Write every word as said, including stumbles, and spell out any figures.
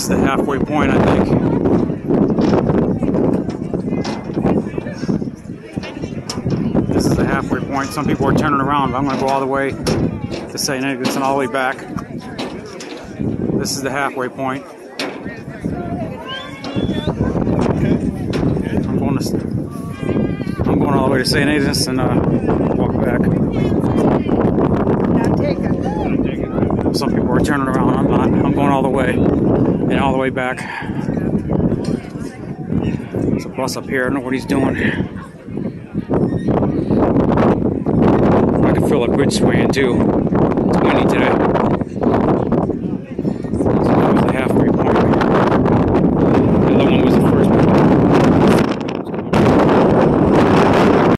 is the halfway point, I think. This is the halfway point. Some people are turning around, but I'm going to go all the way to Saint Ignace and all the way back. This is the halfway point. I'm going to, I'm going all the way to Saint Ignace and uh, walk back. Some people are turning around. I'm not. I'm going all the way and all the way back. There's a bus up here. I don't know what he's doing. I can feel a bridge swaying too. It's windy today.